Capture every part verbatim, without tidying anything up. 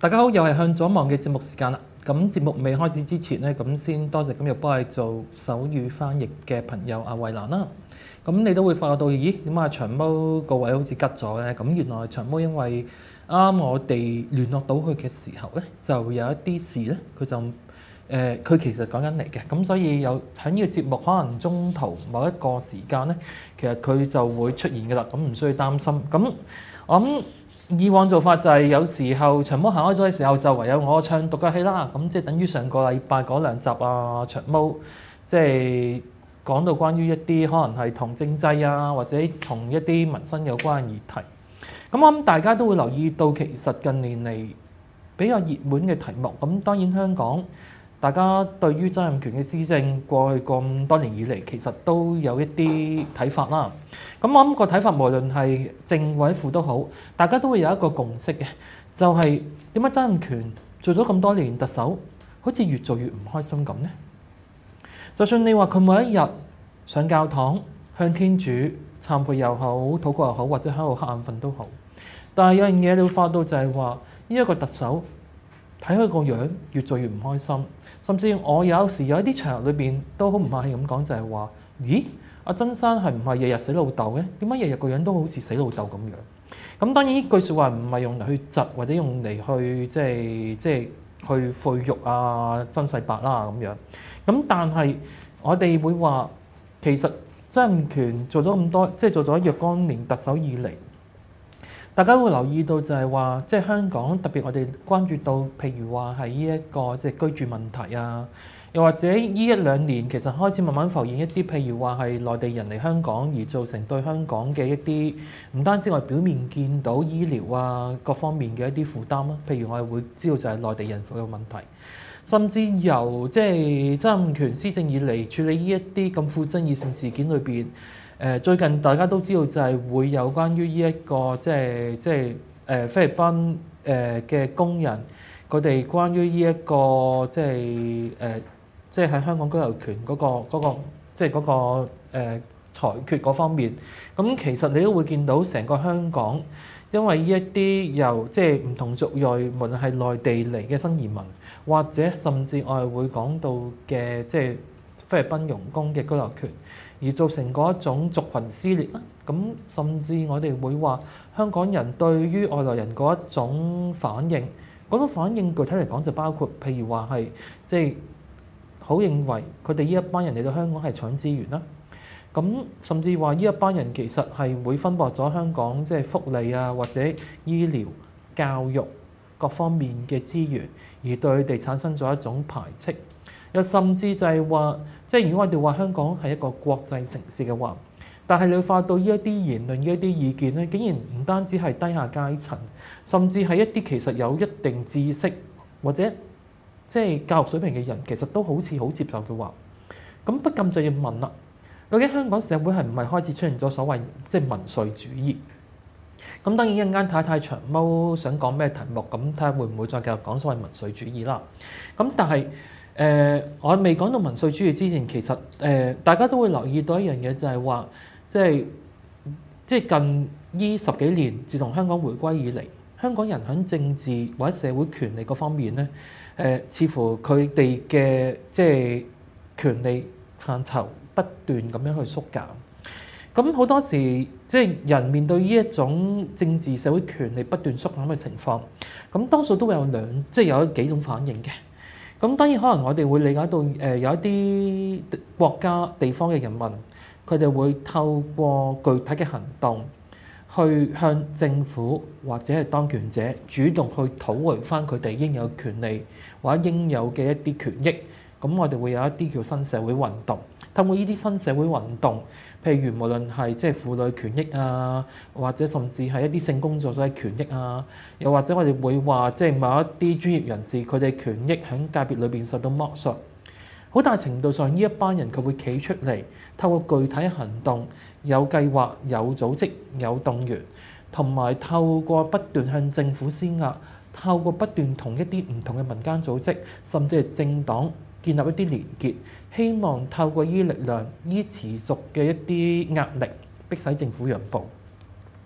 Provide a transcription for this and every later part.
大家好，又係向左望嘅節目時間啦。咁節目未開始之前呢，咁先多謝今日幫你做手語翻譯嘅朋友阿慧蘭啦。咁你都會發覺到，咦？點解長毛個位好似吉咗呢？咁原來長毛因為啱我哋聯絡到佢嘅時候呢，就有一啲事呢，佢就誒佢、呃、其實講緊嚟嘅。咁所以有喺呢個節目可能中途某一個時間呢，其實佢就會出現㗎啦。咁唔需要擔心。咁我諗。以往做法就係有時候長毛行開咗嘅時候，就唯有我唱獨腳戲啦。咁即係等於上個禮拜嗰兩集啊，長毛即係講到關於一啲可能係同政制啊，或者同一啲民生有關嘅議題。咁我諗大家都會留意到，其實近年嚟比較熱門嘅題目。咁當然香港大家對於曾蔭權嘅施政過去咁多年以嚟，其實都有一啲睇法啦。咁我諗個睇法，無論係正或者負都好，大家都會有一個共識嘅，就係點解曾蔭權做咗咁多年特首，好似越做越唔開心咁呢？就算你話佢每一日上教堂向天主懺悔又好、禱告又好，或者喺度瞌眼瞓都好，但係有樣嘢你會發到就係話，呢一個特首睇佢個樣越做越唔開心。甚至我有時有一啲場合裏邊都好唔客氣咁講，就係話：咦，阿曾生係唔係日日死老豆嘅？點解日日個樣都好似死老豆咁樣？咁當然呢句説話唔係用嚟去窒，或者用嚟去即係即係去侮辱啊曾世伯啦咁樣。咁但係我哋會話，其實曾蔭權做咗咁多，即係做咗若干年特首以嚟。大家會留意到就係話，即係香港特別我哋關注到，譬如話係呢一個即係居住問題啊，又或者呢一兩年其實開始慢慢浮現一啲，譬如話係內地人嚟香港而造成對香港嘅一啲唔單止我哋表面見到醫療啊各方面嘅一啲負擔啦，譬如我哋會知道就係內地人嘅問題，甚至由即係曾蔭權施政以嚟處理呢一啲咁富爭議性事件裏邊。誒最近大家都知道就係會有關於呢一個即係即係誒菲律賓誒嘅工人，佢哋關於呢一個即係誒即係喺香港居留權嗰個嗰個即係嗰個誒裁決嗰方面，咁其實你都會見到成個香港，因為呢一啲由即係唔同族裔，無論係內地嚟嘅新移民，或者甚至我係會講到嘅即係菲律賓傭工嘅居留權。而造成嗰一種族群撕裂啦，咁甚至我哋會話香港人對於外來人嗰一種反應，嗰種反應具體嚟講就包括，譬如話係即係好認為佢哋呢一班人嚟到香港係搶資源啦，咁甚至話呢一班人其實係會分薄咗香港即係福利啊或者醫療、教育各方面嘅資源，而對佢哋產生咗一種排斥。又甚至就係話，即係如果我哋話香港係一個國際城市嘅話，但係你會發到呢一啲言論、呢一啲意見咧，竟然唔單止係低下階層，甚至係一啲其實有一定知識或者即係教育水平嘅人，其實都好似好接受嘅話，咁不禁就要問啦：究竟香港社會係唔係開始出現咗所謂即係民粹主義？咁當然一陣間睇睇長毛想講咩題目，咁睇下會唔會再繼續講所謂民粹主義啦。咁但係。誒、呃，我未講到民粹主義之前，其實誒、呃，大家都會留意到一樣嘢，就係話，即係即係近呢十幾年，自從香港回歸以嚟，香港人喺政治或者社會權利嗰方面咧，誒、呃，似乎佢哋嘅即係權利範疇不斷咁樣去縮減。咁好多時，即係人面對呢一種政治社會權利不斷縮減嘅情況，咁多數都會有兩，即係有幾種反應嘅。咁當然可能我哋會理解到，誒有一啲國家地方嘅人民，佢哋會透過具體嘅行動，去向政府或者係當權者主動去討回翻佢哋應有權利或者應有嘅一啲權益。咁我哋會有一啲叫新社會運動。透過呢啲新社會運動，譬如無論係即係婦女權益啊，或者甚至係一啲性工作者嘅權益啊，又或者我哋會話即係某一啲專業人士佢哋權益喺界別裏邊受到剝削，好大程度上呢一班人佢會企出嚟，透過具體行動、有計劃、有組織、有動員，同埋透過不斷向政府施壓，透過不斷同一啲唔同嘅民間組織，甚至係政黨建立一啲連結，希望透過呢啲力量、呢啲持續嘅一啲壓力，迫使政府讓步。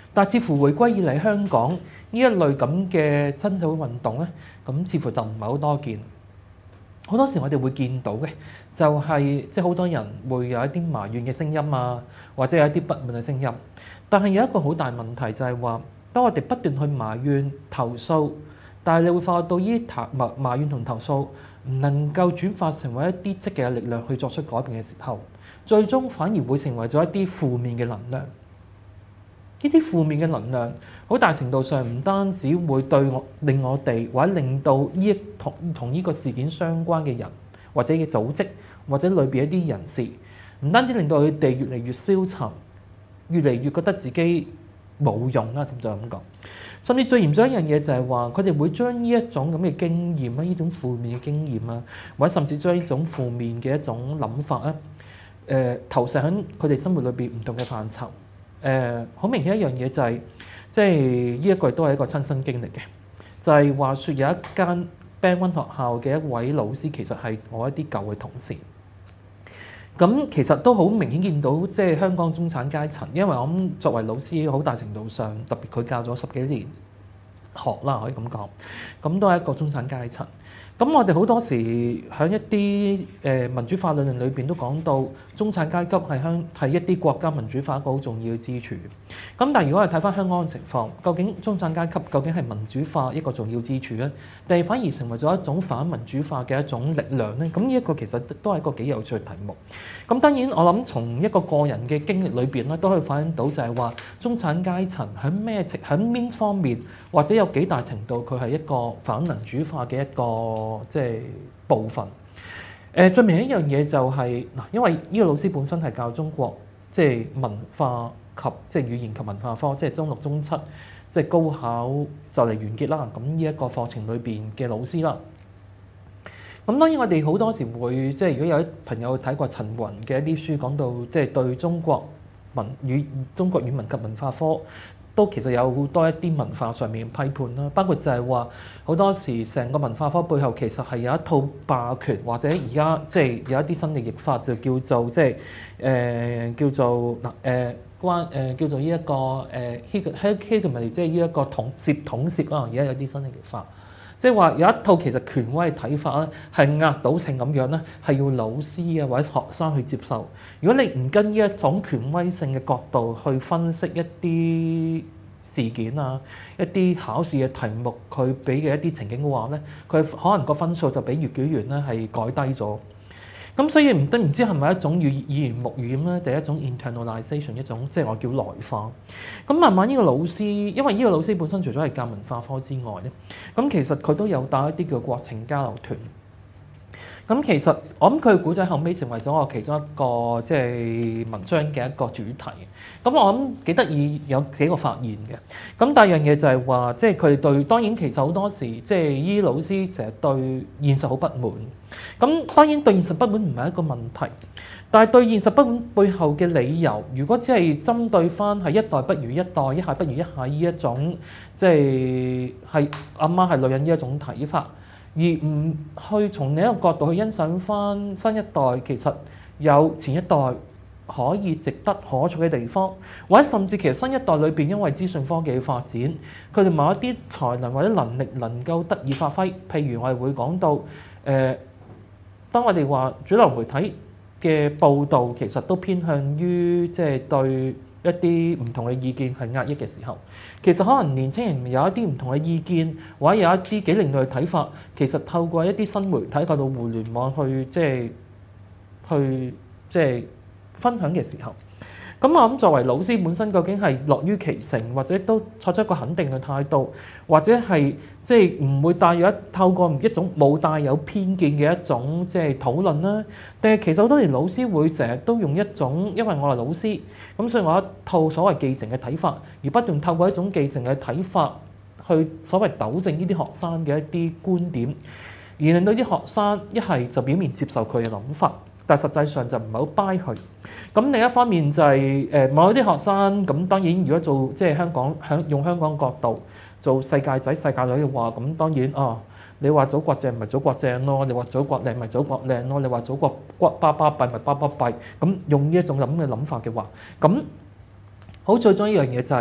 但係似乎回歸以嚟香港呢一類咁嘅新社會運動咧，咁似乎就唔係好多見。好多時我哋會見到嘅就係即係好多人會有一啲埋怨嘅聲音啊，或者有一啲不滿嘅聲音。但係有一個好大問題就係話，當我哋不斷去埋怨投訴，但係你會發覺到呢啲埋埋怨同投訴唔能夠轉化成為一啲積極嘅力量去作出改變嘅時候，最終反而會成為咗一啲負面嘅能量。呢啲負面嘅能量，好大程度上唔單止會對我令我哋或者令到呢一同同呢個事件相關嘅人，或者嘅組織，或者裏邊一啲人士，唔單止令到佢哋越嚟越消沉，越嚟越覺得自己冇用啦，甚至係咁講。甚至最嚴重一樣嘢就係話，佢哋會將呢一種咁嘅經驗啦，呢種負面嘅經驗啊，或者甚至將呢種負面嘅一種諗法咧，誒、呃、投射喺佢哋生活裏邊唔同嘅範疇。誒好、呃、明顯一樣嘢就係、是，即係呢一個都係一個親身經歷嘅，就係、是、話説有一間 Band One 學校嘅一位老師，其實係我一啲舊嘅同事。咁其實都好明顯見到，即係香港中產階層，因為我諗作為老師，好大程度上特別佢教咗十幾年學啦，可以咁講，咁都係一個中產階層。咁我哋好多時喺一啲誒民主化論論裏邊都講到，中產階級係香係一啲國家民主化一個好重要嘅支柱。咁但係如果我哋睇翻香港嘅情況，究竟中產階級究竟係民主化一個重要支柱咧，定係反而成為咗一種反民主化嘅一種力量咧？咁呢一個其實都係一個幾有趣嘅題目。咁當然我諗從一個個人嘅經歷裏邊咧，都可以反映到就係話中產階層喺咩喺邊方面，或者有幾大程度佢係一個反民主化嘅一個即係部分。誒最明顯一樣嘢就係、是、嗱，因為呢個老師本身係教中國即係文化及即係語言及文化科，即係中六中七即係高考就嚟完結啦。咁呢一個課程裏邊嘅老師啦。咁當然我哋好多時會即係如果有啲朋友睇過陳雲嘅一啲書，講到即係對中國文語中國語文及文化科。都其實有好多一啲文化上面嘅批判啦，包括就係話好多時成個文化科背後其實係有一套霸權，或者而家即係有一啲新嘅譯法就叫做即係誒叫做嗱誒關誒叫做呢一個誒 hegemony 即係呢一個統攝統攝啦。而家有啲新嘅譯法，即係話有一套其實權威嘅睇法咧，係壓倒性咁樣咧，係要老師啊或者學生去接受。如果你唔跟呢一種權威性嘅角度去分析一啲事件啊、一啲考試嘅題目，佢俾嘅一啲情景嘅話咧，佢可能個分數就比閱舉員咧係改低咗。咁所以唔得唔知係咪一種語耳濡目染咧，定係一種 internalization 一種即係我叫內化。咁慢慢呢個老師，因為呢個老師本身除咗係教文化科之外咧，咁其實佢都有帶一啲叫國情交流團。咁其實我諗佢嘅故仔後尾成為咗我其中一個即係文章嘅一個主題。咁我諗幾得意，有幾個發現嘅。咁第二樣嘢就係話，即係佢哋對當然其實好多時即係依啲老師成日對現實好不滿。咁當然對現實不滿唔係一個問題，但係對現實不滿背後嘅理由，如果只係針對翻係一代不如一代，一下不如一下呢一種即係係阿媽係女人呢一種睇法。而唔去從另一個角度去欣賞翻新一代，其實有前一代可以值得可取嘅地方，或者甚至其實新一代裏邊因為資訊科技嘅發展，佢哋某一啲才能或者能力能夠得以發揮。譬如我哋會講到誒、呃，當我哋話主流媒體嘅報導其實都偏向於即係對一啲唔同嘅意見係壓抑嘅時候，其實可能年輕人有一啲唔同嘅意見，或者有一啲幾另類嘅睇法，其實透過一啲新媒體，透過互聯網去即係去即係分享嘅時候，咁我諗作為老師本身究竟係樂於其成，或者都採取一個肯定嘅態度，或者係即係唔會帶有一透過一種冇帶有偏見嘅一種即係討論啦。但係其實好多年老師會成日都用一種，因為我係老師，咁所以我有一套所謂繼承嘅睇法，而不斷透過一種繼承嘅睇法去所謂糾正呢啲學生嘅一啲觀點，而令到啲學生一係就表面接受佢嘅諗法，但係實際上就唔係好 buy 佢。咁另一方面就係、是、誒某啲學生，咁當然如果做即係香港響用香港角度做世界仔世界女嘅話，咁當然啊，你話祖國正咪祖國正咯，你話祖國靚咪祖國靚咯，你話祖國骨巴巴閉咪巴巴閉。咁用呢一種咁嘅諗法嘅話，咁好最終一樣嘢就係、是、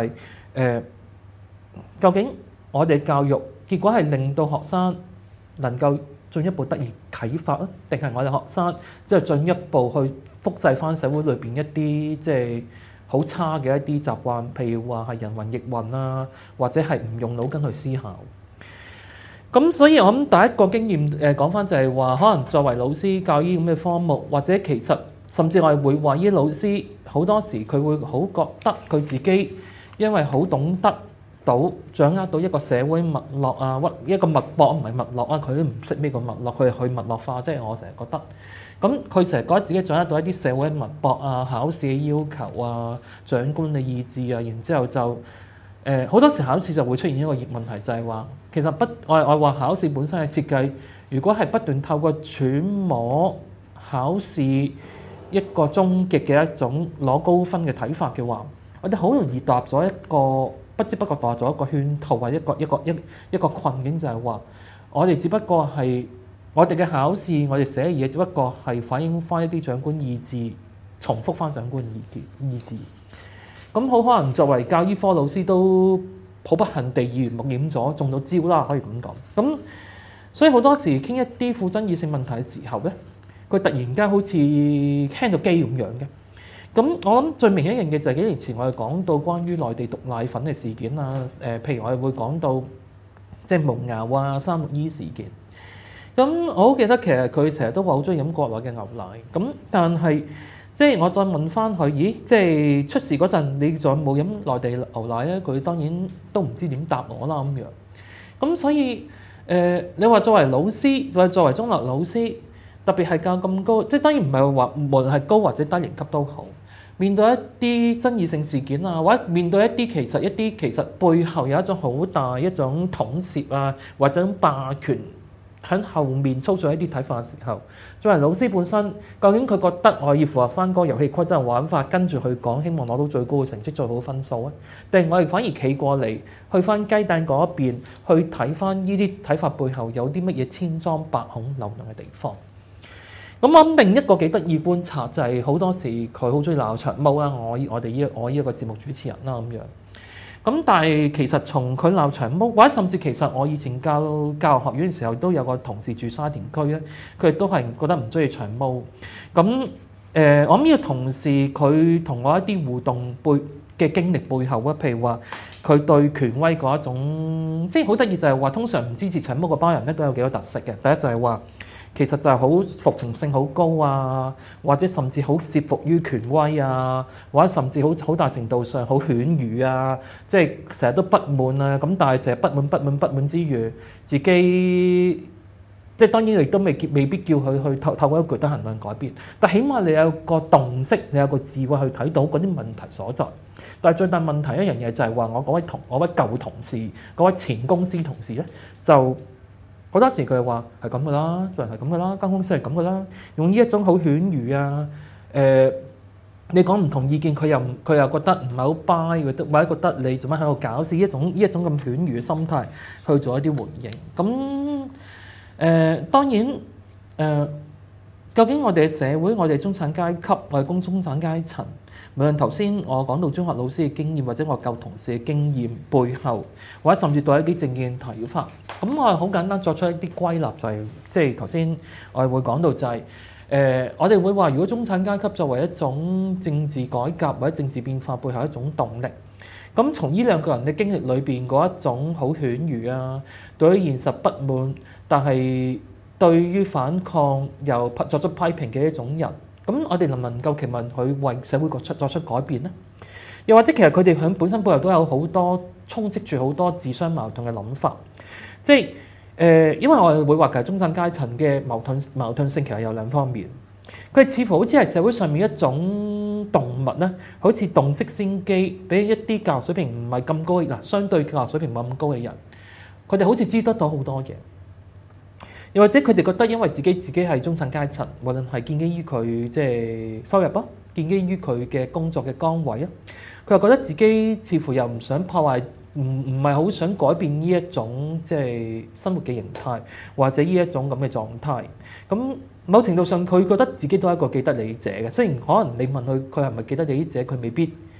呃，究竟我哋教育結果係令到學生能夠進一步得以啟發啊，定係我哋學生即係進一步去複製翻社會裏邊一啲即係好差嘅一啲習慣，譬如話係人云亦云啊，或者係唔用腦筋去思考。咁所以我諗第一個經驗誒講翻就係話，可能作為老師教呢咁嘅科目，或者其實甚至我哋會話呢啲老師好多時佢會好覺得佢自己因為好懂得到掌握到一個社會脈絡啊，屈一個脈搏唔係脈絡啊，佢都唔識咩個脈絡，佢係去脈絡化，即係我成日覺得。咁佢成日覺得自己掌握到一啲社會脈搏啊、考試嘅要求啊、長官嘅意志啊，然之後就誒好多時考試就會出現一個問題，就係話其實不我我話考試本身嘅設計，如果係不斷透過揣摩考試一個終極嘅一種攞高分嘅睇法嘅話，我哋好容易踏入咗一個不知不覺墮咗一個圈套，或一個一個一一個困境，就係話我哋只不過係我哋嘅考試，我哋寫嘅嘢只不過係反映翻一啲長官意志，重複翻長官意志意志。咁好可能作為教醫科老師都好不幸地耳濡目染咗，中咗招啦，可以咁講。咁所以好多時傾一啲富爭議性問題嘅時候咧，佢突然間好似輕到機咁樣嘅。咁我諗最明顯一樣嘢就係幾年前我哋講到關於內地毒奶粉嘅事件啊，誒，譬如我哋會講到即係蒙牛啊、三鹿醫事件。咁我好記得其實佢成日都話好中意飲國內嘅牛奶，咁但係即係我再問翻佢，咦，即係出事嗰陣你仲有冇飲內地牛奶咧？佢當然都唔知點答我啦咁樣。咁所以誒、呃，你話作為老師或者作為中立老師，特別係教咁高，即係當然唔係話無論係高或者低年級都好，面對一啲爭議性事件啊，或者面對一啲其實一啲其實背後有一種好大一種統攝啊，或者霸權喺後面操縱一啲睇法嘅時候，作為老師本身，究竟佢覺得我要符合翻嗰個遊戲規則嘅玩法，跟住去講，希望攞到最高嘅成績、最好嘅分數啊？定係我哋反而企過嚟，去翻雞蛋嗰一邊，去睇翻呢啲睇法背後有啲乜嘢千瘡百孔漏洞嘅地方？咁我諗另一個幾得意觀察就係、是、好多時佢好中意鬧長毛啦，我我哋呢我呢一個節目主持人啦咁樣。咁但係其實從佢鬧長毛，或者甚至其實我以前教教育學院嘅時候，都有個同事住沙田區咧，佢亦都係覺得唔中意長毛。咁誒、呃，我諗呢個同事佢同我一啲互動背嘅經歷背後啊，譬如話佢對權威嗰一種，即係好得意就係話，通常唔支持長毛嗰班人咧都有幾多特色嘅。第一就係話，其實就係好服從性好高啊，或者甚至好懾服於權威啊，或者甚至好好大程度上好犬儒啊，即係成日都不滿啊。咁但係成日不滿不滿不滿之餘，自己即係當然亦都未未必叫佢去透透過一個具體行動改變，但起碼你有個洞悉，你有個智慧去睇到嗰啲問題所在。但係最大問題一樣嘢就係話，我嗰位同我位舊同事，嗰位前公司同事咧，就好多時佢話係咁噶啦，做人係咁噶啦，間公司係咁噶啦，用呢一種好犬儒啊，誒、呃，你講唔同意見，佢又佢又覺得唔係好 buy，或者覺得你做乜喺度搞事，呢一種呢一種咁犬儒嘅心態去做一啲回應。咁誒、呃、當然誒、呃，究竟我哋嘅社會，我哋中產階級，我哋工中產階層，無論頭先我講到中學老師嘅經驗，或者我舊同事嘅經驗背後，或者甚至對一啲政見睇法，咁我係好簡單作出一啲歸納，就係即係頭先我哋會講到就係、是、誒、呃，我哋會話如果中產階級作為一種政治改革或者政治變化背後一種動力，咁從呢兩個人嘅經歷裏邊嗰一種好犬儒啊，對於現實不滿，但係對於反抗又作出批評嘅一種人。咁我哋能唔能夠期望佢為社會作出作出改變呢？又或者其實佢哋喺本身背後都有好多充斥住好多自相矛盾嘅諗法，即係誒、呃，因為我哋會話其實中產階層嘅矛盾矛盾性其實有兩方面，佢似乎好似係社會上面一種動物咧，好似洞悉先機，俾一啲教育水平唔係咁高嗱，相對教育水平冇咁高嘅人，佢哋好似知得到好多嘢。又或者佢哋覺得因為自己自己係中產階層，無論係建基於佢即係收入啊，建基於佢嘅工作嘅崗位啊，佢又覺得自己似乎又唔想破壞，唔唔係好想改變呢一種即係生活嘅形態，或者呢一種咁嘅狀態。咁某程度上佢覺得自己都係一個既得利益者嘅，雖然可能你問佢佢係咪既得利益者，佢未必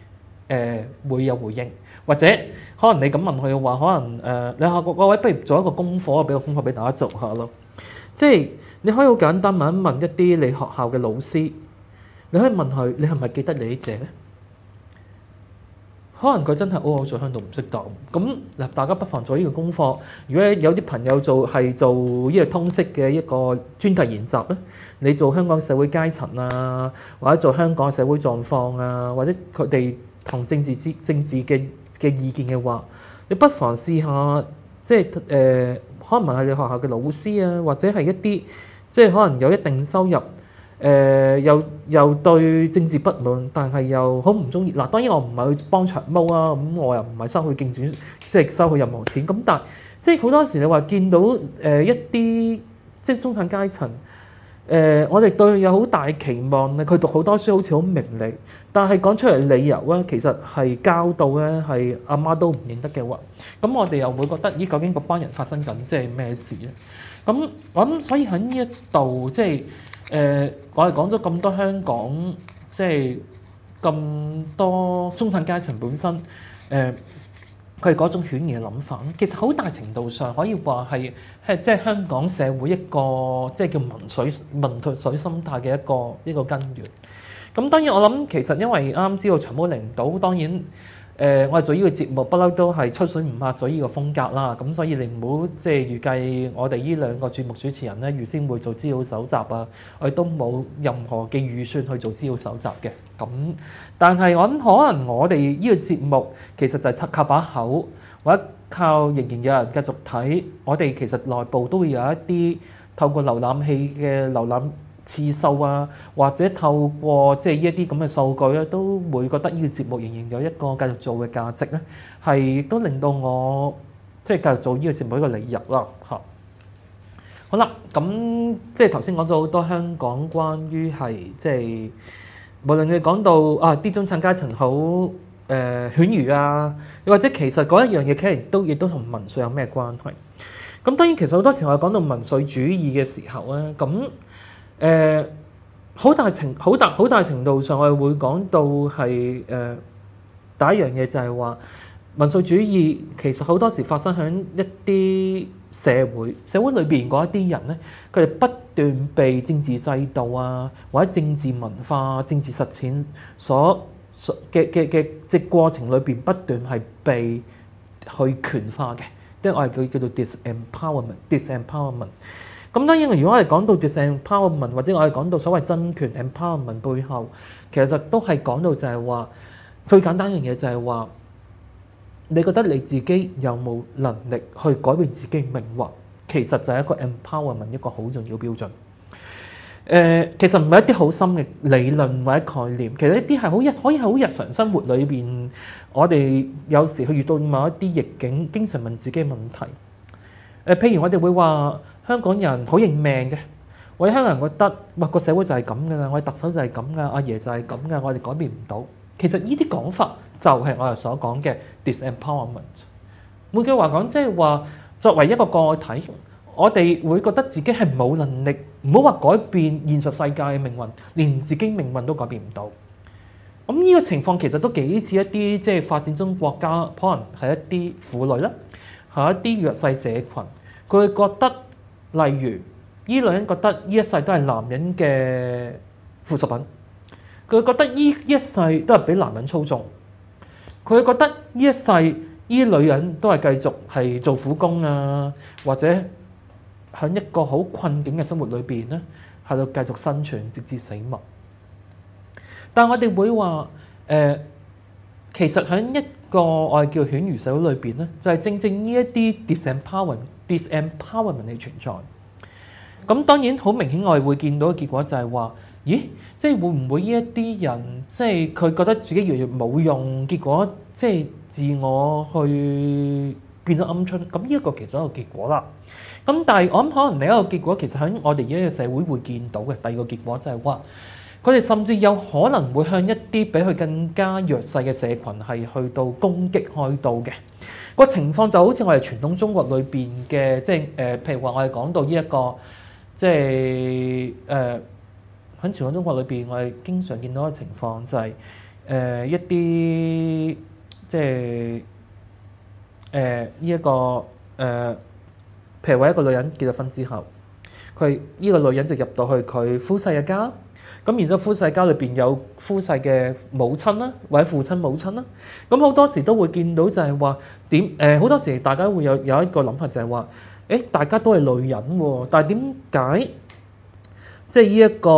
誒會有回應，或者可能你咁問佢嘅話，可能誒、呃、你下個各位不如做一個功課，俾個功課俾大家做下咯。即係你可以好簡單問一問一啲你學校嘅老師，你可以問佢你係咪記得你啲借咧？可能佢真係哦，我在香港唔識答。咁嗱，大家不妨做呢個功課。如果有啲朋友做係做呢個通識嘅一個專題研習咧，你做香港社會階層啊，或者做香港社會狀況啊，或者佢哋同政治之政治嘅嘅意見嘅話，你不妨試下，即係誒、呃，可能問下你學校嘅老師啊，或者係一啲即係可能有一定收入。誒、呃、又又對政治不滿，但係又好唔中意嗱。當然我唔係去幫長毛啊，咁我又唔係收佢競選，即係收佢任何錢。咁但係即係好多時你話見到誒、呃、一啲即係中產階層，誒、呃、我哋對佢有好大期望咧。佢讀好多書好似好明理，但係講出嚟理由咧，其實係交到咧係阿媽都唔認得嘅話，咁我哋又會覺得咦，究竟嗰班人發生緊即係咩事咧？咁我諗所以喺呢一度即係。誒、呃，我哋講咗咁多香港，即係咁多中產階層本身，誒佢哋嗰種犬儒嘅諗法，其實好大程度上可以話係係即係香港社會一個即係叫民粹民粹心態嘅一個一個根源。咁當然我諗其實因為啱啱知道長毛嚟唔到，當然。誒、呃，我哋做呢個節目不嬲都係吹水唔抹嘴呢個風格啦，咁所以你唔好即係預計我哋呢兩個節目主持人咧預先會做資料搜集啊，我哋都冇任何嘅預算去做資料搜集嘅。咁但係我諗可能我哋呢個節目其實就係靠把口，或者靠仍然有人繼續睇，我哋其實內部都會有一啲透過瀏覽器嘅瀏覽次數啊，或者透過即係呢一啲咁嘅數據咧，都會覺得呢個節目仍然有一個繼續做嘅價值咧，係都令到我即係繼續做呢個節目一個理由啦嚇。好啦，咁即係頭先講咗好多香港關於係即係無論你講到啊啲中產階層好誒犬儒啊，又或者其實嗰一樣嘢其實都亦都同民粹有咩關係？咁當然其實好多時候我講到民粹主義嘅時候咧，咁誒好大程好大好大程度上，我哋會講到係誒、呃、第一樣嘢就係話民粹主義其實好多時發生喺一啲社會社會裏邊嗰一啲人咧，佢哋不斷被政治制度啊或者政治文化、政治實踐所所嘅嘅嘅即係過程裏邊不斷係被去權化嘅，即係我哋叫叫做 disempowerment，disempowerment。咁當然，如果我哋講到 disempowerment 或者我哋講到所謂真權 empowerment 背後，其實都係講到就係話最簡單一樣嘢就係話，你覺得你自己有冇能力去改變自己命運？其實就係一個 empowerment 一個好重要標準。誒、呃，其實唔係一啲好深嘅理論或者概念，其實一啲係好日可以係好日常生活裏邊，我哋有時去遇到某一啲逆境，經常問自己問題。誒、呃，譬如我哋會話。香港人好認命嘅，或者香港人覺得哇個社會就係咁噶啦，我哋特首就係咁噶，阿爺就係咁噶，我哋改變唔到。其實呢啲講法就係我哋所講嘅 disempowerment。換句話講，即係話作為一個個體，我哋會覺得自己係冇能力，唔好話改變現實世界嘅命運，連自己命運都改變唔到。咁呢個情況其實都幾似一啲即係發展中國家，可能係一啲婦女啦，係一啲弱勢社群，佢會覺得。例如，呢女人覺得呢一世都係男人嘅附屬品，佢覺得呢一世都係俾男人操縱，佢覺得呢一世呢女人都係繼續係做苦工啊，或者喺一個好困境嘅生活裏邊咧，喺度繼續生存直至死亡。但係我哋會話誒、呃，其實喺一個我哋叫犬儒社會裏邊咧，就係、是、正正呢一啲 disempowerment。disempowerment 嘅存在，咁當然好明顯，我哋會見到嘅結果就係話，咦，即係會唔會呢一啲人，即係佢覺得自己越嚟越冇用，結果即係自我去變咗鵪鶉，咁呢一個其中一個結果啦。咁但係我諗可能另一個結果，其實喺我哋而家嘅社會會見到嘅第二個結果就係話，佢哋甚至有可能會向一啲比佢更加弱勢嘅社群係去到攻擊開刀嘅。個情況就好似我哋傳統中國裏邊嘅，即係誒，譬如話我哋講到呢、這、一個，即係誒喺傳統中國裏邊，我哋經常見到嘅情況就係、是、誒、 呃、一啲即係誒呢一個誒、呃，譬如話一個女人結咗婚之後，佢呢、呢個女人就入到去佢夫婿嘅家。咁然之後，夫婿家裏邊有夫婿嘅母親啦，或者父親母親啦。咁好多時都會見到就係話點誒，好、呃、多時大家會有有一個諗法就係話，誒大家都係女人喎，但係點解即係呢一個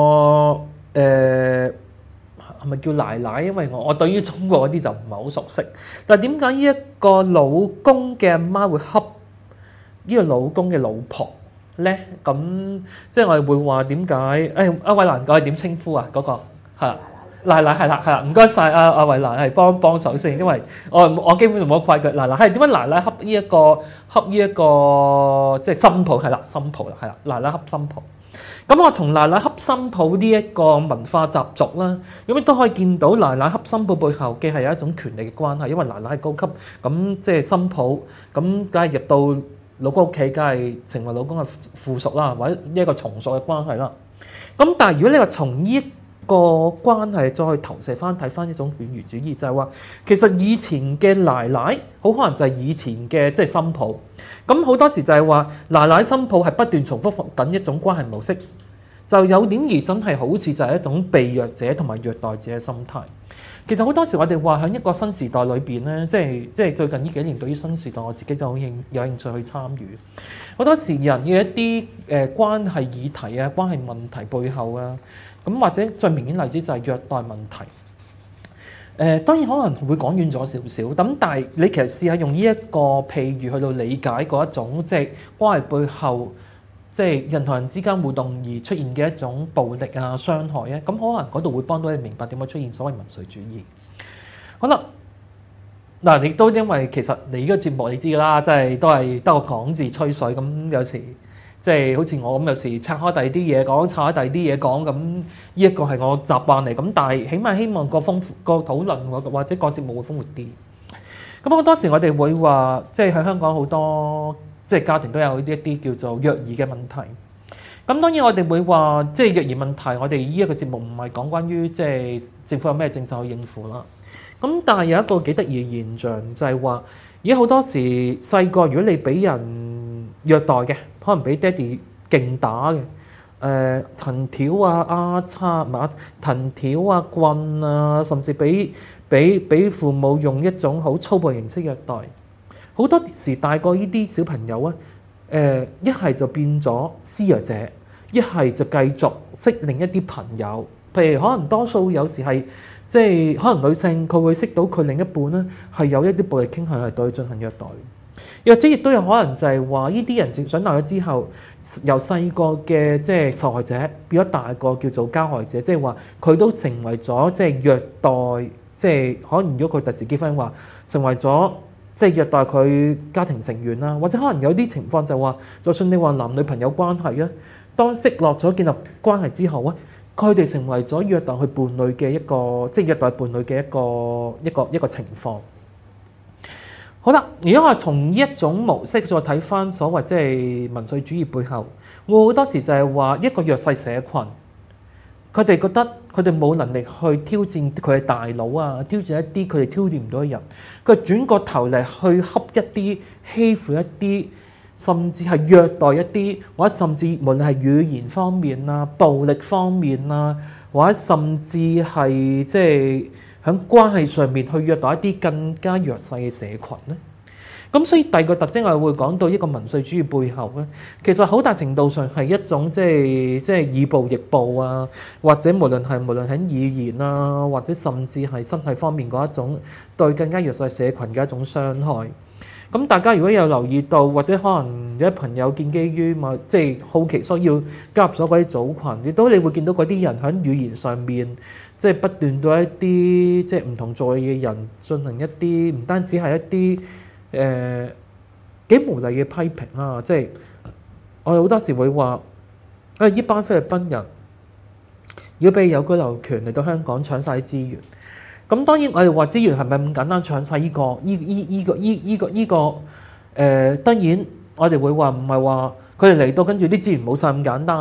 誒係咪叫奶奶？因為我我對於中國嗰啲就唔係好熟悉。但係點解呢一個老公嘅阿媽會恰呢個老公嘅老婆咧？咁即係我哋會話點解？誒阿慧蘭，我係點稱呼啊？嗰、那個係啦，奶奶係啦係啦，唔該晒阿阿慧蘭係幫幫手先，因為我我基本上冇得怪佢。奶奶係點解奶奶恰呢一個恰呢一個即係新抱係啦，新抱啦係啦，奶奶恰新抱。咁我從奶奶恰新抱呢一個文化習俗啦，咁亦都可以見到奶奶恰新抱背後嘅係有一種權力嘅關係，因為奶奶係高級，咁即係新抱，咁梗係入到老公屋企，梗係成為老公嘅附屬啦，或者一個從屬嘅關係啦。咁但係如果你話從呢一個關係再去投射翻睇翻一種犬儒主義，就係話其實以前嘅奶奶好可能就係以前嘅即係新抱。咁好多時就係話奶奶新抱係不斷重複緊一種關係模式，就有點而真係好似就係一種被虐者同埋虐待者嘅心態。其實好多時我哋話喺一個新時代裏邊咧，即係即係最近呢幾年對於新時代我自己就好興有興趣去參與。好多時人嘅一啲誒、呃、關係議題啊、關係問題背後啊，咁或者最明顯例子就係虐待問題。誒、呃、當然可能會講遠咗少少，咁但係你其實試下用呢一個譬喻去到理解嗰一種即係關係背後。即係人同人之間互動而出現嘅一種暴力啊、傷害啊，咁可能嗰度會幫到你明白點解出現所謂民粹主義。好啦，嗱，亦都因為其實你呢個節目你知㗎啦，即係都係得個講字吹水咁，有時即係好似我咁，有時拆開第二啲嘢講，拆開第二啲嘢講，咁呢一個係我習慣嚟。咁但係起碼希望個豐富個討論或者個節目會豐富啲。咁好多時我哋會話，即係喺香港好多。即係家庭都有一啲叫做虐兒嘅問題。咁當然我哋會話，即係虐兒問題，我哋呢一個節目唔係講關於即係政府有咩政策去應付啦。咁但係有一個幾得意嘅現象，就係話而家好多時細個如果你俾人虐待嘅，可能俾爹哋勁打嘅，誒、呃、藤條啊、丫叉、馬藤條啊、棍啊，甚至俾俾俾父母用一種好粗暴形式虐待。好多時大個呢啲小朋友啊，誒一係就變咗施虐者，一係就繼續識另一啲朋友。譬如可能多數有時係即係可能女性佢會識到佢另一半咧係有一啲暴力傾向係對佢進行虐待。又或者亦都有可能就係話呢啲人長長大咗之後，由細個嘅即係受害者變咗大個叫做加害者，即係話佢都成為咗即係虐待，即係可能如果佢第時結婚話成為咗。即係虐待佢家庭成員啦，或者可能有啲情況就話，就算你話男女朋友關係啊，當識落咗建立關係之後啊，佢哋成為咗虐待佢伴侶嘅一個，即係虐待伴侶嘅一個一個一個情況。好啦，如果我從呢一種模式再睇翻所謂即係民粹主義背後，我好多時就係話一個弱勢社群。佢哋覺得佢哋冇能力去挑戰佢嘅大佬啊，挑戰一啲佢哋挑戰唔到嘅人，佢轉個頭嚟去恰一啲欺負一啲，甚至係虐待一啲，或者甚至無論係語言方面啊、暴力方面啊，或者甚至係即係喺關係上面去虐待一啲更加弱勢嘅社群咧。咁所以第二個特徵我哋會講到一個民粹主義背後咧，其實好大程度上係一種即係即係以暴易暴啊，或者無論係無論喺語言啊，或者甚至係身體方面嗰一種對更加弱勢社群嘅一種傷害。咁大家如果有留意到，或者可能有啲朋友建基於嘛，即係好奇所以要加入咗嗰啲組群，亦都你會見到嗰啲人喺語言上面即係不斷對一啲即係唔同在嘅人進行一啲唔單止係一啲。誒、呃、幾無理嘅批評啦，即係我哋好多時會話，誒呢班菲律賓人如果俾有居留權嚟到香港搶晒啲資源，咁當然我哋話資源係咪咁簡單搶晒呢個？依依依個依依個依個誒、呃，當然我哋會話唔係話佢哋嚟到跟住啲資源冇晒咁簡單。咁但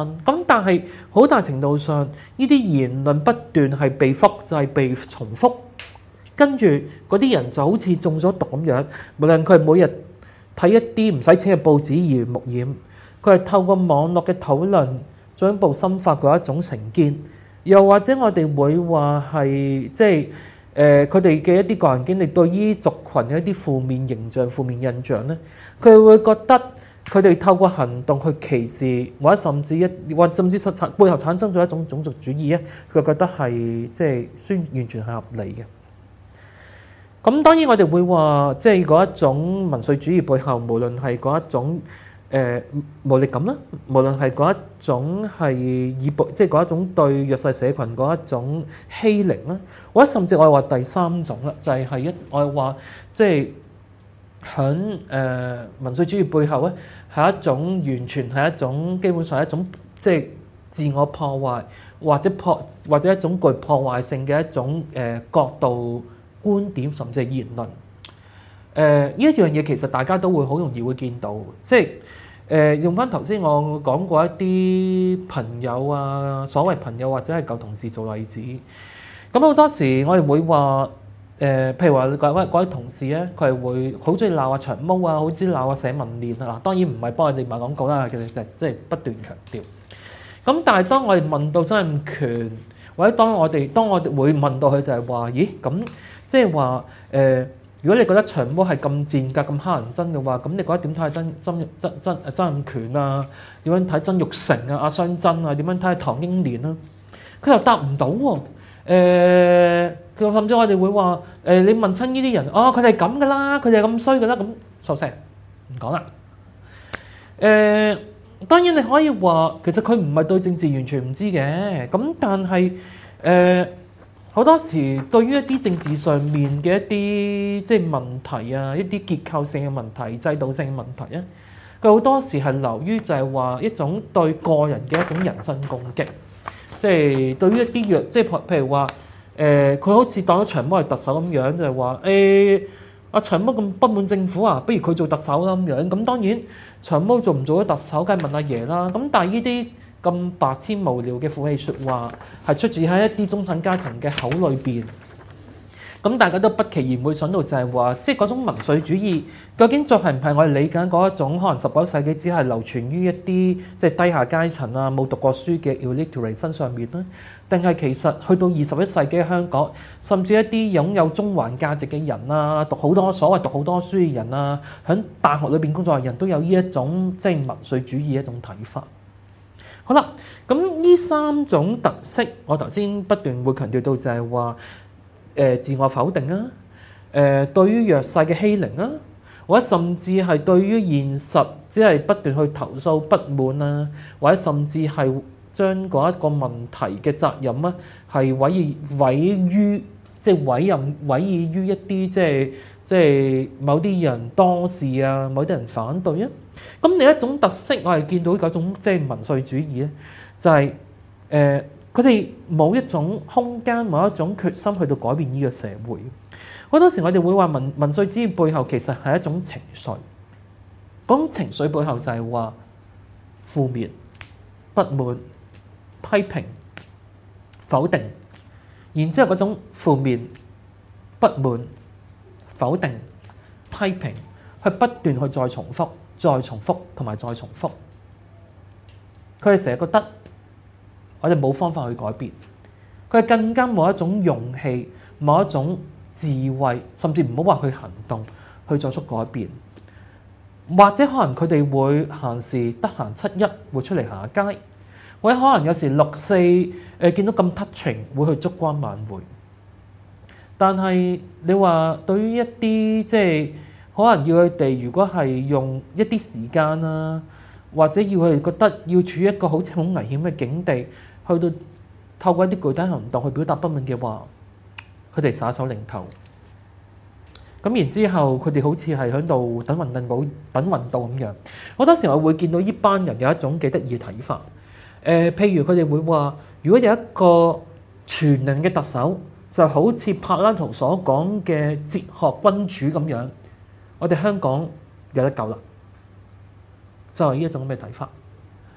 但係好大程度上，呢啲言論不斷係被複製、被重複，跟住嗰啲人就好似中咗毒咁樣。無論佢係每日睇一啲唔使錢嘅報紙耳濡目染，佢係透過網絡嘅討論進一步深化嗰一種成見，又或者我哋會話係即係誒佢哋嘅一啲個人經歷對於族群嘅一啲負面形象、負面印象咧，佢會覺得佢哋透過行動去歧視，或者甚至一或甚至實產背後產生咗一種種族主義咧，佢覺得係即係宣完全係合理嘅。咁當然我哋會話，即係嗰一種民粹主義背後，無論係嗰一種誒、呃、無力感啦，無論係嗰一種係以暴，即係嗰一種對弱勢社群嗰一種欺凌啦，或者甚至我哋話第三種啦，就係、是、係一我哋話即係響誒民粹主義背後咧，係一種完全係一種基本上係一種即係自我破壞，或者破或者一種具破壞性嘅一種誒、呃、角度。觀點甚至係言論，誒、呃、呢一樣嘢其實大家都會好容易會見到，即係誒、呃、用翻頭先我講過一啲朋友啊，所謂朋友或者係舊同事做例子，咁好多時我哋會話誒、呃，譬如話嗰位嗰位同事咧，佢係會好中意鬧阿長毛啊，好中意鬧阿社民連啊，嗱當然唔係幫佢哋賣廣告啦，其實就即係不斷強調。咁但係當我哋問到曾蔭權，或者當我哋當我哋會問到佢就係話，咦咁？即係話誒，如果你覺得長毛係咁賤格、咁乞人憎嘅話，咁你覺得點睇曾曾曾曾曾蔭權啊？點樣睇曾鈺成啊、阿雙曾啊？點樣睇唐英年啊？佢又答唔到喎。誒，佢甚至我哋會話誒，你問親呢啲人，哦，佢哋係咁噶啦，佢哋係咁衰噶啦，咁收聲唔講啦。誒，當然你可以話，其實佢唔係對政治完全唔知嘅，咁但係誒。好多時對於一啲政治上面嘅一啲即係問題啊，一啲結構性嘅問題、制度性嘅問題啊，佢好多時係流於就係話一種對個人嘅一種人身攻擊，即係對於一啲弱，即係譬如話誒，佢好似當咗長毛係特首咁樣，就係話誒阿長毛咁不滿政府啊，不如佢做特首啦咁樣。咁當然長毛做唔做咗特首，梗係問阿爺啦。咁但係呢啲咁白痴無聊嘅負氣説話，係出自喺一啲中產階層嘅口裏邊。咁大家都不期然會想到就係話，即係嗰種民粹主義，究竟就係唔係我哋理解嗰一種可能十九世紀只係流傳於一啲即係低下階層啊、冇讀過書嘅 illiterate 身上面咧？定係其實去到二十一世紀嘅香港，甚至一啲擁有中環價值嘅人啊、讀好多所謂讀好多書嘅人啊，喺大學裏邊工作嘅人都有呢一種即係民粹主義一種睇法。好啦，咁呢三種特色，我頭先不斷會強調到就係話，誒、呃、自我否定啊，誒、呃、對於弱勢嘅欺凌啊，或者甚至係對於現實只係不斷去投訴不滿啊，或者甚至係將嗰一個問題嘅責任啊，係委以委於即係委任委以於一啲即係即係某啲人多事啊，某啲人反對啊。咁另一種特色，我係見到嗰種即係民粹主義咧，就係誒佢哋冇一種空間，冇一種決心去到改變呢個社會。好多時我哋會話民民粹主義背後其實係一種情緒，嗰種情緒背後就係話負面、不滿、批評、否定，然之後嗰種負面、不滿、否定、批評，去不斷去再重複。再重複同埋再重複，佢哋成日覺得我哋冇方法去改變，佢哋更加冇一種勇氣、冇一種智慧，甚至唔好話去行動去作出改變。或者可能佢哋會閒時得閒七一會出嚟行下街，或者可能有時六四誒見到咁 touching 會去燭光晚會。但係你話對於一啲即係，可能要佢哋，如果係用一啲時間啦，或者要佢哋覺得要處於一個好似好危險嘅境地，去到透過一啲具體行動去表達不滿嘅話，佢哋耍手擰頭。咁然之後，佢哋好似係喺度等運動等運到咁樣。好多時我會見到呢班人有一種幾得意嘅睇法。誒、呃，譬如佢哋會話，如果有一個全能嘅特首，就好似柏拉圖所講嘅哲學君主咁樣。我哋香港有得救啦，就係呢一種咁嘅睇法。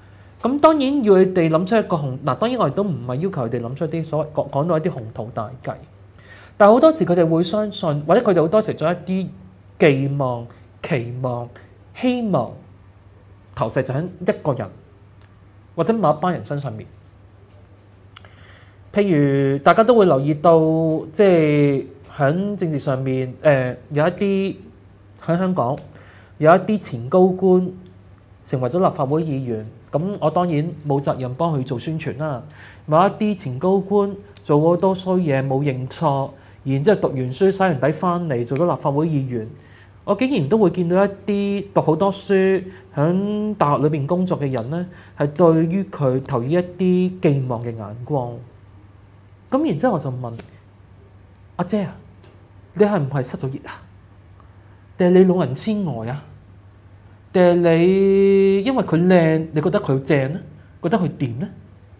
咁當然要佢哋諗出一個宏嗱，當然我哋都唔係要求佢哋諗出啲所謂講講到一啲宏圖大計，但係好多時佢哋會相信，或者佢哋好多時將一啲寄望、期望、希望投射就喺一個人或者某一班人身上面。譬如大家都會留意到，即係喺政治上面，誒、呃、有一啲喺香港有一啲前高官成為咗立法會議員，咁我當然冇責任幫佢做宣傳啦。某一啲前高官做好多衰嘢冇認錯，然之後讀完書洗完底翻嚟做咗立法會議員，我竟然都會見到一啲讀好多書喺大學裏邊工作嘅人咧，係對於佢投以一啲寄望嘅眼光。咁然之後我就問阿姐啊，你係唔係失咗業啊？定係你老人痴呆啊？定係你因為佢靚，你覺得佢正咧？覺得佢掂咧？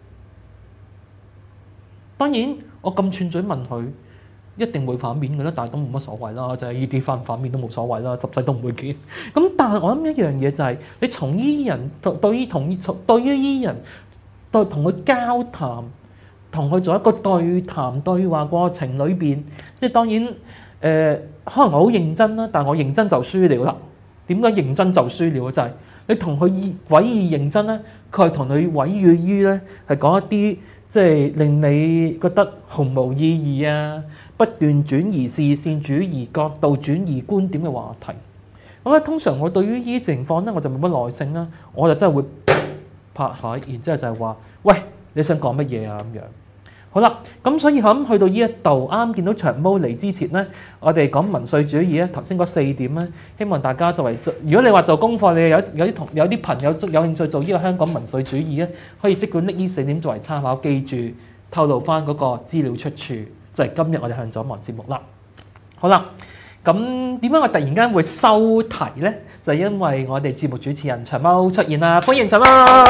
當然我咁串嘴問佢，一定會反面嘅啦，但係都冇乜所謂啦，就係呢啲反唔反面都冇所謂啦，十世都唔會見。咁但係我諗一樣嘢就係、是，你從依人對於同對於依人對同佢交談。同佢做一個對談對話過程裏邊，即係當然誒、呃，可能我好認真啦，但係我認真就輸了啦。點解認真就輸了？就係、是、你同佢委以認真咧，佢係同你委以於咧，係講一啲即係令你覺得毫無意義啊，不斷轉移視線、轉移角度、轉移觀點嘅話題。咁咧，通常我對於呢啲情況咧，我就冇乜耐性啦，我就真係會拍海，然之後就係話：喂，你想講乜嘢啊？咁樣。好啦，咁所以咁去到呢一度，啱啱見到長毛嚟之前咧，我哋講民粹主義咧，頭先嗰四點咧，希望大家作為，如果你話做功課，你有有啲同有啲朋友有興趣做呢個香港民粹主義咧，可以即管拎呢四點作為參考，記住透露翻嗰個資料出處，就係、是、今日我哋向左望節目啦。好啦，咁點解我突然間會收題咧？就係、是、因為我哋節目主持人長毛出現啦，歡迎長毛，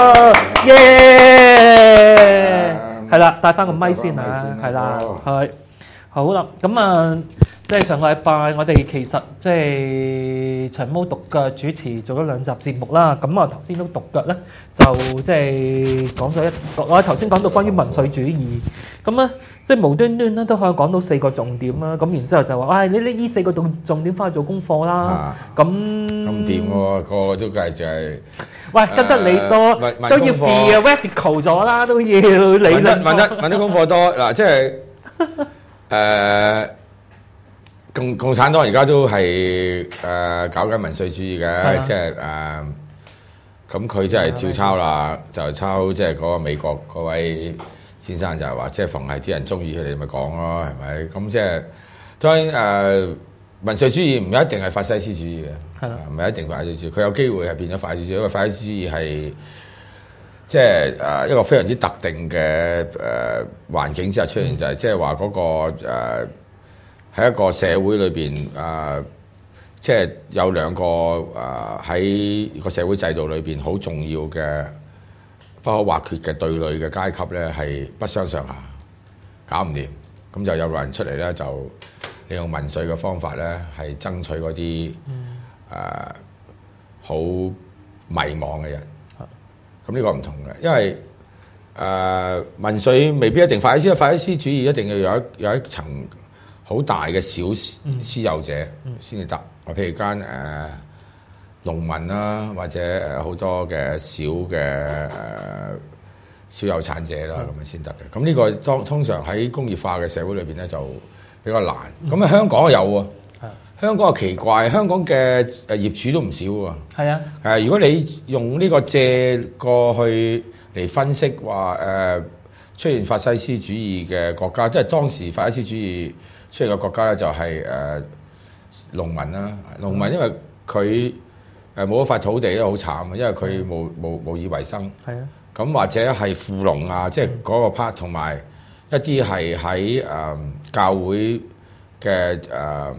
耶、yeah! 係啦，帶翻個咪先啊，係啦，係好啦，咁啊，即係上個禮拜我哋其實即係長毛獨腳主持做咗兩集節目啦，咁我頭先都獨腳咧，就即係講咗一，我頭先講到關於民粹主義，咁咧即係無端端咧都可以講到四個重點啦，咁然之後就話，唉，你呢呢四個重重點翻去做功課啦，咁咁掂喎，個個都計就係。 喂，跟得你多都要 be radical 咗啦，都要理論。 問得問得功課多嗱，即係誒共共產黨而家都係誒搞緊民粹主義嘅，即係誒咁佢真係照抄啦，就抄即係嗰個美國嗰位先生就係話，即係逢係啲人中意佢哋咪講咯，係咪？咁即係當然誒民粹主義唔一定係法西斯主義嘅。係啦，唔係一定法西斯主義，佢有機會係變咗法西斯主義，因為法西斯主義係即係誒一個非常之特定嘅誒環境之下出現，嗯、就係即係話嗰個誒喺、呃、一個社會裏邊誒，即係有兩個誒喺、呃、個社會制度裏邊好重要嘅不可或缺嘅對壘嘅階級咧，係不相上下，搞唔掂，咁就有個人出嚟咧，就利用民粹嘅方法咧，係爭取嗰啲。嗯誒好、uh, 迷茫嘅人，咁呢個唔同嘅，因為誒、uh, 民粹未必一定法西斯，法西斯主義一定要有一有一層好大嘅小私有者先至得。我、嗯、譬如間誒、uh, 農民啦，或者誒好多嘅小嘅誒、uh, 小有產者啦，咁樣先得嘅。咁呢個當通常喺工業化嘅社會裏邊咧就比較難。咁啊、嗯、香港有喎。香港係奇怪，香港嘅誒業主都唔少喎。係啊，誒如果你用呢個借過去嚟分析話誒、呃、出現法西斯主義嘅國家，即係當時法西斯主義出現嘅國家咧，就係誒農民啦。農民因為佢誒冇一塊土地咧，好慘，因為佢冇冇冇以為生。係啊，咁或者係富農啊，即係嗰個 part，同埋一啲係喺誒教會嘅誒。呃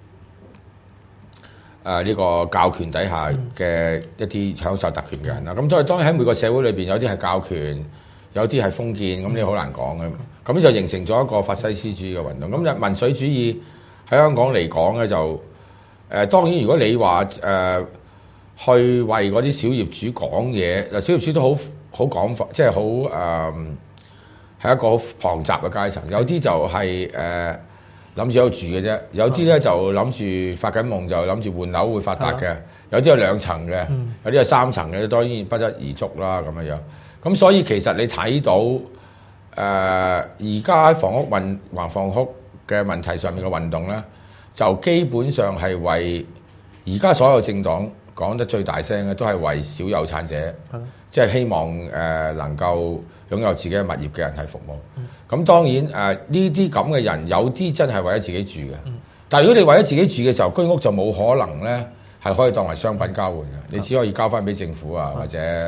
誒呢、呃這個教權底下嘅一啲享受特權嘅人啦，咁所以當然喺每個社會裏邊有啲係教權，有啲係封建，咁你好難講嘅。咁就形成咗一個法西斯主義嘅運動。咁就民粹主義喺香港嚟講咧，就誒、呃、當然如果你話誒、呃、去為嗰啲小業主講嘢，嗱小業主都好好廣泛，即係好誒係一個好龐雜嘅階層。有啲就係誒諗住喺度住嘅啫，有啲咧就諗住發緊夢，就諗住換樓會發達嘅。有啲有兩層嘅，有啲有三層嘅，當然不一而足啦咁樣樣。咁所以其實你睇到誒而家喺房屋運還房屋嘅問題上面嘅運動咧，就基本上係為而家所有政黨講得最大聲嘅，都係為小有產者，即係、嗯、希望誒、呃、能夠擁有自己嘅物業嘅人係服務。咁、嗯、當然誒呢啲咁嘅人，有啲真係為咗自己住嘅。嗯、但係如果你為咗自己住嘅時候，居屋就冇可能咧係可以當為商品交換嘅，你只可以交翻俾政府啊，或者誒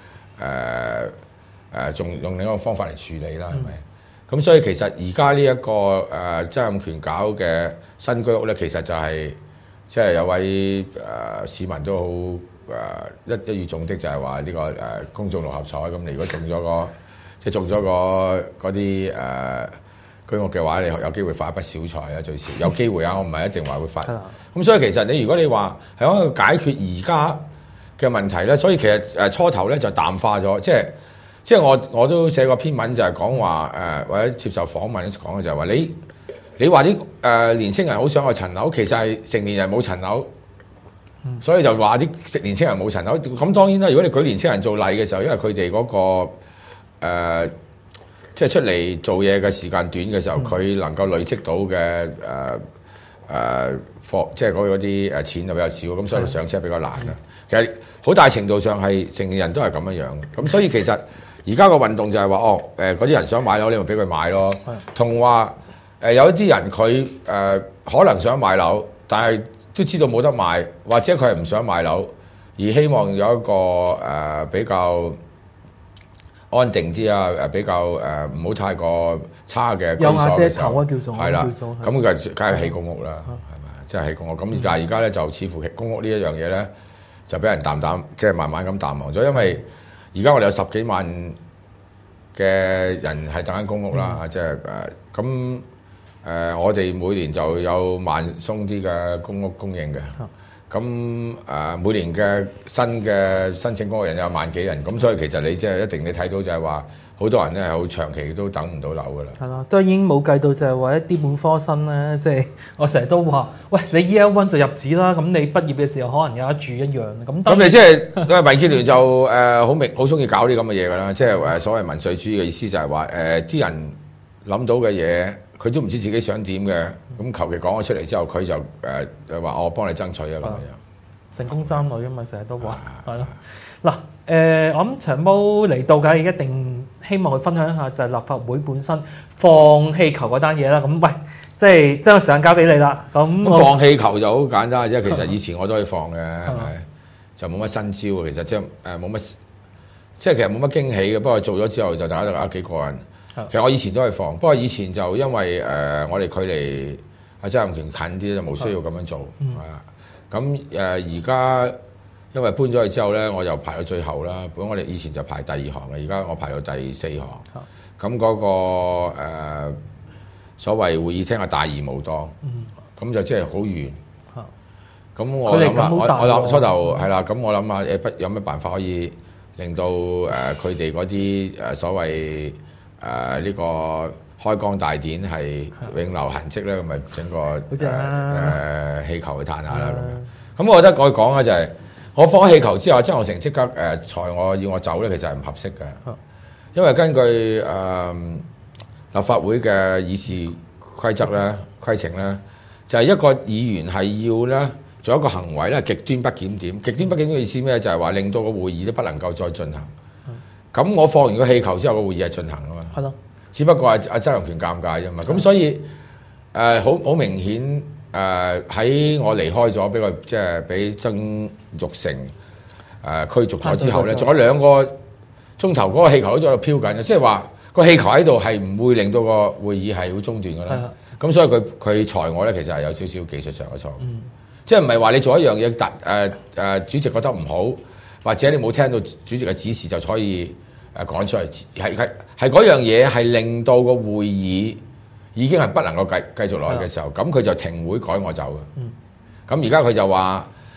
誒仲用另一個方法嚟處理啦，係咪？咁、嗯、所以其實而家呢一個誒、呃、曾蔭權搞嘅新居屋咧，其實就係、是。即係有位誒、呃、市民都好誒、呃、一一語中的就係話呢個誒、呃、公眾六合彩咁，你如果中咗個即係中咗個嗰啲誒居屋嘅話，你有機會發一筆小財啊，最少有機會啊，我唔係一定話會發。咁所以其實你如果你話係可以解決而家嘅問題咧，所以其實誒初頭咧就淡化咗，即係即係我我都寫過篇文就係講話誒或者接受訪問講嘅就係話你。你話啲誒年青人好想有層樓，其實係成年人冇層樓，嗯、所以就話啲年青人冇層樓。咁當然啦，如果你舉年青人做例嘅時候，因為佢哋嗰個、呃、即係出嚟做嘢嘅時間短嘅時候，佢、嗯、能夠累積到嘅誒誒貨，即係嗰啲誒錢就比較少，咁所以上車比較難啦。嗯、其實好大程度上係成年人都係咁樣樣。咁所以其實而家個運動就係話，哦誒嗰啲人想買樓，你咪俾佢買咯，同話。誒有一啲人佢誒、呃、可能想買樓，但係都知道冇得買，或者佢係唔想買樓，而希望有一個誒、呃、比較安定啲啊，誒比較誒唔好太過差嘅居所嘅時候，係啦，咁佢梗係起公屋啦，係咪？即係起公屋。咁但係而家咧就似乎公屋呢一樣嘢咧，就俾人淡淡即係慢慢咁淡忘咗，因為而家我哋有十幾萬嘅人係等緊公屋啦，即係誒咁。呃誒、呃，我哋每年就有萬鬆啲嘅公屋供應嘅，咁誒、呃、每年嘅新嘅申請公屋人有萬幾人，咁所以其實你即係一定你睇到就係話，好多人咧係好長期都等唔到樓噶啦。係咯，都已經冇計到就係話一啲本科生咧，即、就、係、是、我成日都話，喂，你 Year One 就入紙啦，咁你畢業嘅時候可能有得住一樣。咁咁你即係因為民建聯就誒好明好中意搞啲咁嘅嘢㗎啦，即係誒所謂民粹主義嘅意思就係話誒啲人諗到嘅嘢。佢都唔知自己想點嘅，咁求其講咗出嚟之後，佢就誒誒話我幫你爭取啊咁樣。成功爭女啊嘛，成日都話係咯。嗱誒，我諗長毛嚟到嘅一定希望去分享一下就係立法會本身放氣球嗰單嘢啦。咁喂，即係將個時間交俾你啦。咁放氣球就好簡單嘅啫。其實以前我都可以放嘅，係咪？就冇乜新招啊。其實即係誒冇乜，即係其實冇乜驚喜嘅。不過做咗之後就大家都啊幾過癮。其實我以前都係放，不過以前就因為誒、呃、我哋距離阿曾蔭權近啲，就冇需要咁樣做。啊，咁誒而家因為搬咗去之後咧，我又排到最後啦。本來我哋以前就排第二行嘅，而家我排到第四行。咁嗰、那個、呃、所謂會議廳係大而無當，咁、嗯、就即係好遠。咁我諗下，我我諗初頭係啦，咁我諗下誒，不有咩辦法可以令到誒佢哋嗰啲誒所謂誒呢、呃這個開光大典係永留痕跡咧，咁咪整個誒誒、呃、氣球去嘆下啦咁樣。咁我覺得我講咧就係、是，我放咗氣球之後，曾鈺成即刻誒裁、呃、我要我走咧，其實係唔合適嘅。因為根據誒、呃、立法會嘅議事規則咧、規程咧，就係、是、一個議員係要咧做一個行為咧，極端不檢點。極端不檢點嘅意思咩？就係、是、話令到個會議都不能夠再進行。咁我放完個氣球之後，個會議係進行噶嘛？係咯。只不過係阿曾蔭權尷尬啫嘛。咁所以誒好好明顯誒喺、呃、我離開咗，俾個即係俾曾鈺成誒、呃、驅逐咗之後咧，仲有兩個鐘頭嗰個氣球都喺度飄緊嘅，即係話個氣球喺度係唔會令到個會議係會中斷噶啦。咁所以佢佢裁我咧，其實係有少少技術上嘅錯誤。嗯、即係唔係話你做一樣嘢，特誒誒主席覺得唔好，或者你冇聽到主席嘅指示就可以。誒講出嚟係係係嗰樣嘢係令到個會議已經係不能夠繼繼續落去嘅時候，咁佢就停會改我走嘅。咁而家佢就話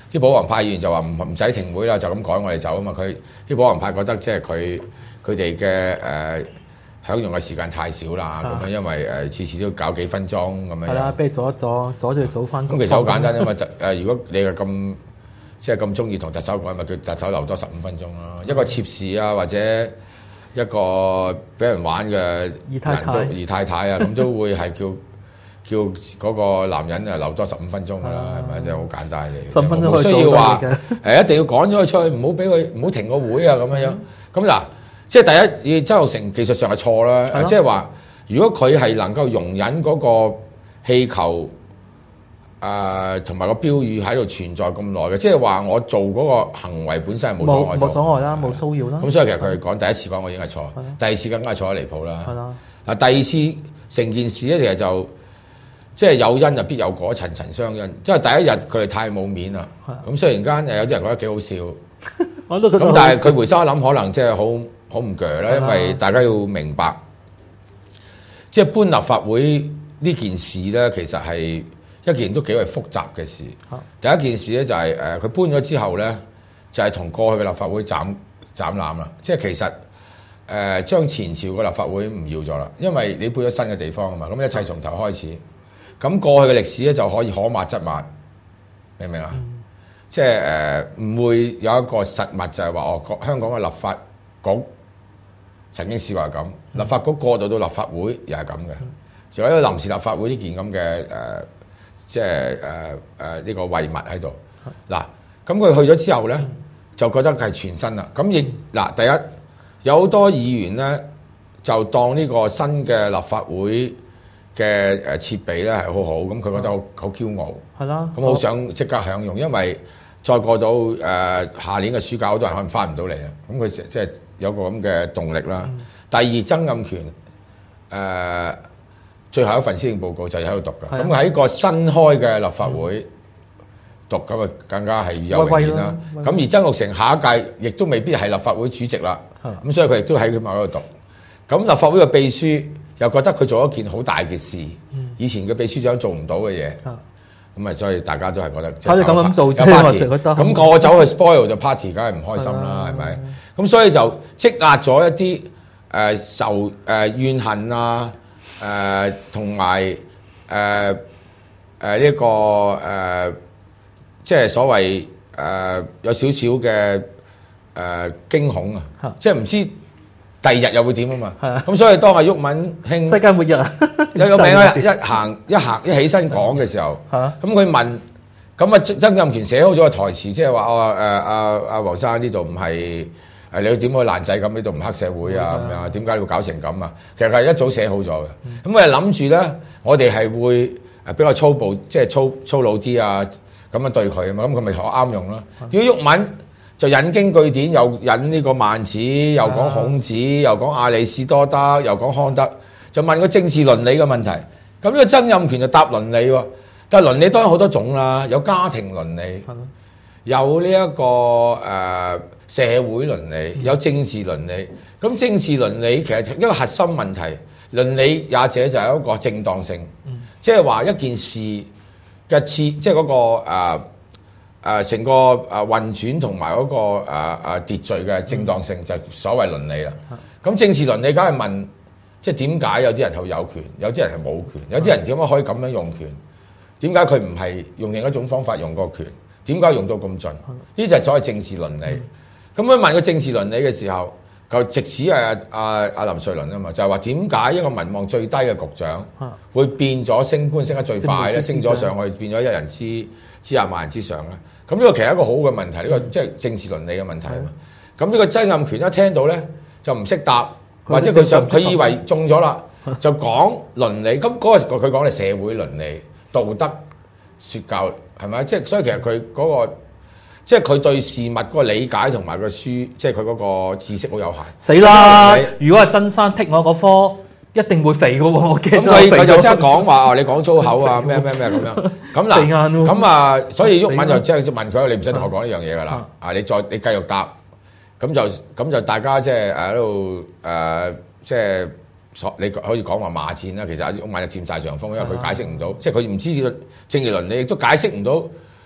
啲保皇派議員就話唔唔使停會啦，就咁趕我哋走啊嘛。佢啲保皇派覺得即係佢佢哋嘅誒享用嘅時間太少啦，咁樣因為誒次次都搞幾分鐘咁樣。 係啦，俾你阻一阻，阻住佢早翻工。 咁其實好簡單啫嘛，誒如果你係咁即係咁中意同特首講，咪叫特首留多十五分鐘咯。一個妾侍啊，或者一個俾人玩嘅人都二太太啊，咁都會係叫。叫嗰個男人啊留多十五分鐘㗎啦，係咪？真係好簡單嘅。 十分鐘可以需要話誒、 呃，一定要趕咗佢出去，唔好俾佢，唔好停個會啊咁樣樣。咁嗱、嗯，即係第一，曾鈺成技術上係錯啦，即係話如果佢係能夠容忍嗰個氣球誒同埋個標語喺度存在咁耐嘅，即係話我做嗰個行為本身係冇阻礙到， 冇阻礙啦，冇騷擾啦。咁所以其實佢講第一次講我已經係錯，第二次更加係錯得離譜啦。 係啦。 嗱，第二次成件事咧，其實就即係有因就必有果，層層相因。即係第一日佢哋太冇面啦，咁雖然間誒有啲人覺得幾好笑， 我都覺得咁但係佢回收一諗，可能即係好好唔鋸啦，因為大家要明白，即係搬立法會呢件事咧，其實係一件都幾為複雜嘅事。第一件事咧就係誒佢搬咗之後咧，就係同過去嘅立法會斬斬纜啦。即係其實誒將前朝嘅立法會唔要咗啦，因為你搬咗新嘅地方啊嘛，咁一切從頭開始。咁過去嘅歷史咧就可以可抹則抹，明唔明啊？嗯、即係誒唔會有一個實物就係話哦，香港嘅立法局曾經試過係咁，立法局過渡到立法會又係咁嘅，仲、嗯、有一個臨時立法會呢件咁嘅誒，即係誒誒呢個遺物喺度。嗱、嗯，咁佢去咗之後咧，嗯、就覺得係全新啦。咁亦嗱，第一有好多議員咧就當呢個新嘅立法會嘅誒設備咧係好好，咁佢覺得好好驕傲，係啦，咁好想即刻享用，因為再過到誒下年嘅暑假，好多人可能翻唔到嚟啦，咁佢即係有個咁嘅動力啦。嗯、第二，曾蔭權誒、呃、最後一份施政報告就喺度讀㗎，咁喺個新開嘅立法會讀，咁啊更加係與有榮焉啦。咁而曾鈺成下一屆亦都未必係立法會主席啦，咁、嗯、所以佢亦都喺佢嗰度讀。咁立法會嘅秘書又覺得佢做一件好大嘅事，以前嘅秘書長做唔到嘅嘢，咁啊，所以大家都係覺得， 睇你咁樣做啫，我成日覺得。 咁我走去 spoil 就 party，梗係唔開心啦，係咪？咁所以就積壓咗一啲誒仇誒怨恨啊，誒同埋誒誒呢個誒，即係所謂誒有少少嘅誒驚恐啊，即係唔知第二日又會點啊嘛？咁所以當阿毓民兄世界末日啊， 有個名啊，一行一行一起身講嘅時候，咁佢問，咁啊曾蔭權寫好咗個台詞，即係話哦誒阿阿黃生呢度唔係誒你點可以爛仔咁？呢度唔黑社會啊咁樣，點解你會搞成咁啊？其實係一早寫好咗嘅。咁佢係諗住咧，我哋係會誒比較粗暴，即係粗粗魯啲啊咁樣對佢啊嘛。咁佢咪學啱用咯。如果毓民就引經據典，又引呢個孟子，又講孔子，又講亞里士多德，又講康德，就問個政治倫理嘅問題。咁呢個曾蔭權就答倫理喎，但係倫理當然好多種啦，有家庭倫理，有呢、這、一個誒、呃、社會倫理，有政治倫理。咁政治倫理其實一個核心問題，倫理也者就係一個正當性，即係話一件事嘅次，即係嗰個誒。呃誒成、呃、個誒運轉同埋嗰個誒誒、呃、秩序嘅正當性就係所謂倫理啦。咁、嗯、政治倫理梗係問，即係點解有啲人係有權，有啲人係冇權，有啲人點解可以咁樣用權？點解佢唔係用另一種方法用個權？點解用到咁盡？呢、嗯、就係所謂政治倫理。咁佢、嗯、問個政治倫理嘅時候，就直指係阿阿阿林瑞麟啊嘛，就係話點解一個民望最低嘅局長會變咗升官升得最快咧？升咗上去變咗一人之之下萬人之上咧？咁呢個其實係一個好嘅問題，呢、呢個即係政治倫理嘅問題啊嘛。咁呢、嗯、個曾蔭權一聽到咧就唔識答，或者佢上佢以為中咗啦，就講倫理。咁嗰個佢講係社會倫理、道德説教係咪？即係所以其實佢嗰、嗰個即係佢對事物嗰個理解同埋個書，即係佢嗰個知識好有限。死啦！ 如果係曾生剔我嗰科，一定會肥嘅喎。 咁佢佢就即刻講話哦，你講粗口啊，咩咩咩咁樣。咁嗱，咁啊，所以毓民就即係問佢，你唔使同我講呢樣嘢㗎啦。啊，你再你繼續答，咁就咁就大家即係喺度誒，即係你可以講話罵戰啦。其實毓民就佔晒上風，因為佢解釋唔到，即係佢唔知道政治倫理，亦都解釋唔到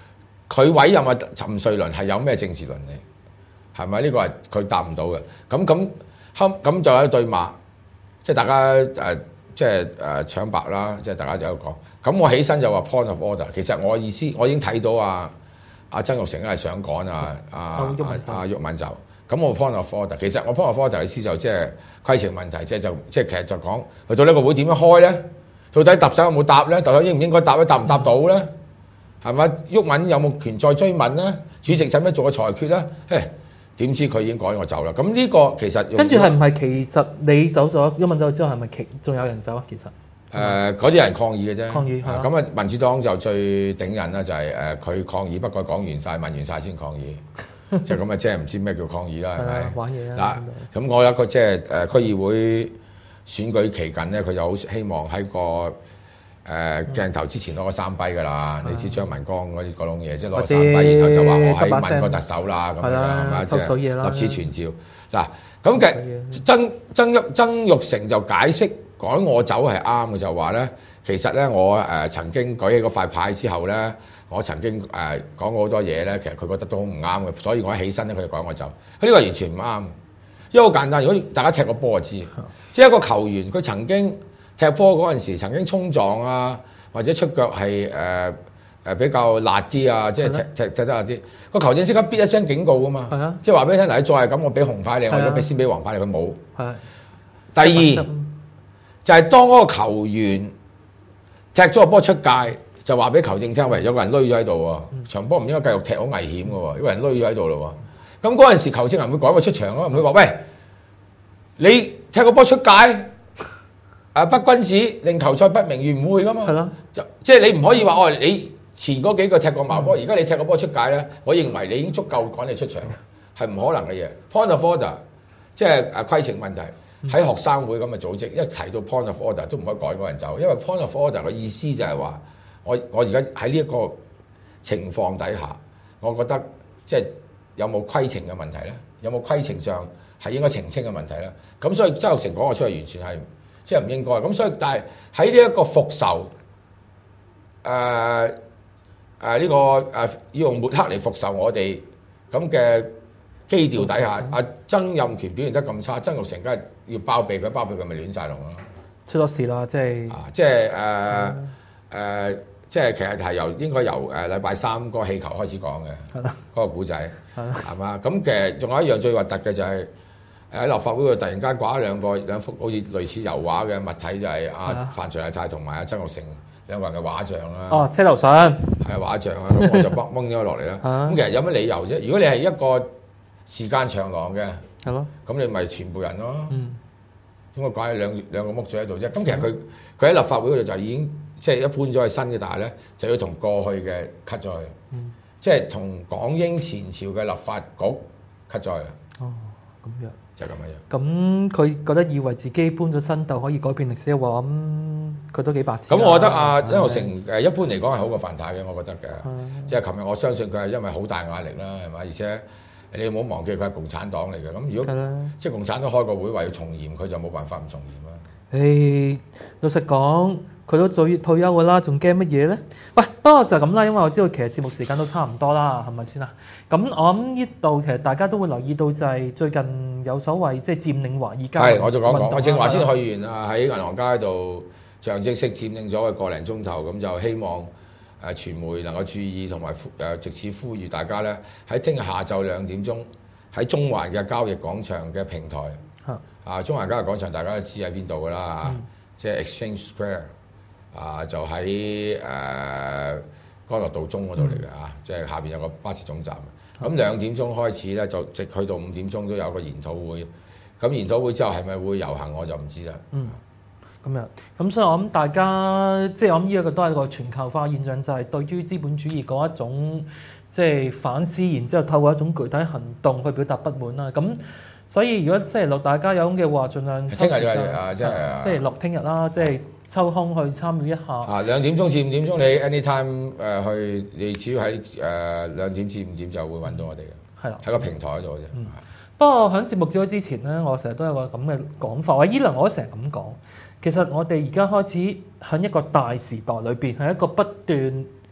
佢委任啊陳瑞麟係有咩政治倫理？係咪呢個係佢答唔到嘅？咁咁後咁就有一對罵，即係大家誒、呃、即係誒搶白啦，即係大家就有講。咁我起身就話 point of order， 其實我意思我已經睇到啊啊曾鈺成係想趕啊啊啊啊毓民走。咁我 point of order， 其實我 point of order 意思就即係規程問題，即係就即係其實就講去到呢個會點樣開咧？到底特首有冇答咧？特首應唔應該答咧？答唔答到咧？係咪？毓民有冇權再追問咧？主席使唔使做個裁決咧？嘿，點知佢已經趕我走啦？咁呢個其實跟住係唔係其實你走咗，毓民走咗之後係咪其仲有人走啊？其實誒嗰啲人抗議嘅啫。 抗議係咁啊，民主黨就最頂人啦，就係誒佢抗議，不過講完晒問完晒先抗議。就咁啊，即係唔知咩叫抗議啦，係咪？ 玩嘢啊！ 嗱，咁我有一個即係誒區議會選舉期間咧，佢就好希望喺個誒、呃、鏡頭之前攞個三跛㗎啦。嗯、你知張文光嗰啲嗰種嘢，即係攞個三跛，然後就話我喺問個特首啦，咁樣係咪？即係立此傳召。嗱，咁嘅曾曾毓曾鈺成就解釋趕我走係啱嘅，就話咧，其實咧我誒、呃、曾經舉起嗰塊牌之後咧。我曾經誒、呃、講過好多嘢咧，其實佢覺得都好唔啱嘅，所以我一起身咧，佢就趕我走。佢呢個完全唔啱，因為好簡單。如果大家踢過波就知，即係一個球員佢曾經踢波嗰陣時曾經衝撞啊，或者出腳係誒誒比較辣啲啊，即係踢踢踢得辣啲。個球證即刻咇一聲警告㗎嘛，的即係話俾你聽，嗱你再係咁，我俾紅牌你，的我而家先俾黃牌你，佢冇。的第二就係、是、當嗰個球員踢咗個波出界。就話俾球證聽，喂，有個人攣咗喺度喎，場波唔應該繼續踢，好危險嘅喎，有個人攣咗喺度咯喎。咁嗰陣時，球證係唔會趕佢出場咯，唔會話喂，你踢個波出界，啊不君子令球賽不名譽，唔會噶嘛。係咯，就即係你唔可以話哦，你前嗰幾個踢過茅波，而家你踢個波出界咧，我認為你已經足夠趕你出場，係唔可能嘅嘢。Point of order，即係誒規程問題，喺學生會咁嘅組織，一提到 point of order 都唔可以趕嗰人走，因為 point of order 嘅意思就係話。我我而家喺呢一個情況底下，我覺得即係有冇規程嘅問題咧？有冇規程上係應該澄清嘅問題咧？咁所以曾鈺成講我出嚟完全係即係唔應該。咁所以但係喺呢一個復仇誒誒呢個誒、呃、要用抹黑嚟復仇我哋咁嘅基調底下，阿、嗯、曾蔭權表現得咁差，曾鈺成梗係要包庇佢，包庇佢咪亂晒龍咯。出咗事啦，即係啊，即係誒誒。呃嗯即係其實係由應該由誒禮拜三嗰個氣球開始講嘅，嗰個古仔係嘛？咁其實仲有一樣最核突嘅就係喺立法會度突然間掛咗兩個兩幅好似類似油畫嘅物體，就係阿范徐麗泰同埋阿曾鈺成兩個人嘅畫像啦。 哦，車頭相係畫像啊，咁我就掹掹咗落嚟啦。咁其實有乜理由啫？如果你係一個時間長廊嘅，係咯，咁你咪全部人咯。嗯，點解掛咗兩兩個木嘴喺度啫？咁其實佢佢喺立法會嗰度就已經。即係一搬咗去新嘅，但係咧就要同過去嘅 cut 咗去，嗯、即係同港英前朝嘅立法局 cut 咗去。 哦，咁樣就係咁樣。 咁佢覺得以為自己搬咗新竇可以改變歷史嘅話，咁、嗯、佢都幾白痴。 咁我覺得啊，曾鈺成誒一般嚟講係好過范太嘅，我覺得嘅。嗯、即係琴日我相信佢係因為好大壓力啦，係咪？而且你唔好忘記佢係共產黨嚟嘅。咁如果的即係共產黨開個會話要從嚴，佢就冇辦法唔從嚴啦。 誒，老實講。佢都早要退休㗎啦，仲驚乜嘢咧？喂，不過就咁啦，因為我知道其實節目時間都差唔多啦，係咪先啊？咁我諗呢度其實大家都會留意到就係最近有所謂即係佔領華爾街。係， 我就講講，我正話先去完啊，喺銀行街度象徵式佔領咗個零鐘頭，咁就希望誒傳媒能夠注意同埋誒藉此呼籲大家咧，喺聽日下晝兩點鐘喺中環嘅交易廣場嘅平台啊，啊中環交易廣場大家都知喺邊度㗎啦，嗯、即係 Exchange Square。啊，就喺誒干諾道中嗰度嚟嘅嚇，嗯、即係下邊有個巴士總站。咁、嗯、兩點鐘開始咧，就直去到五點鐘都有個研討會。咁研討會之後係咪會遊行我就唔知啦。嗯， 咁樣。咁所以我諗大家即係我諗呢一個都係一個全球化現象，就係、是、對於資本主義嗰一種即係反思，然之後透過一種具體行動去表達不滿啦。咁所以如果星期六大家有咁嘅話，盡量聽日啊，即係星期六聽日啦，即係。抽空去參與一下啊！兩點鐘至五點鐘，你 anytime 誒、呃、去，你只要喺誒兩點至五點就會揾到我哋嘅，係啦，喺個平台度啫。嗯、 不過喺節目開之前咧，我成日都有個咁嘅講法，我依輪我都成日咁講。其實我哋而家開始喺一個大時代裏邊，係一個不斷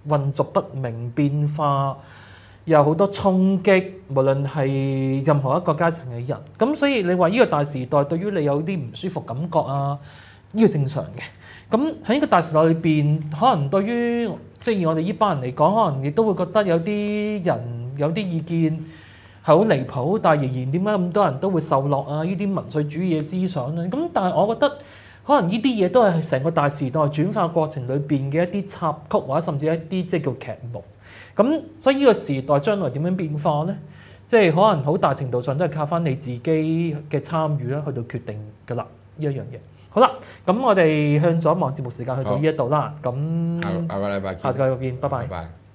混濁不明變化，有好多衝擊，無論係任何一個階層嘅人。咁所以你話呢個大時代對於你有啲唔舒服感覺啊，呢個正常嘅。咁喺呢個大時代裏邊，可能對於即係我哋呢班人嚟講，可能亦都會覺得有啲人有啲意見係好離譜，但係仍然點解咁多人都會受落啊？呢啲民粹主義嘅思想咧，咁但係我覺得可能呢啲嘢都係成個大時代轉化過程裏邊嘅一啲插曲，或者甚至一啲即係叫劇目。咁所以呢個時代將來點樣變化呢？即係可能好大程度上都係靠翻你自己嘅參與啦，去到決定㗎啦呢一樣嘢。好啦，咁我哋向左望節目時間去到呢一度啦。咁下下個禮拜見， 下個禮拜見，拜拜。 拜拜。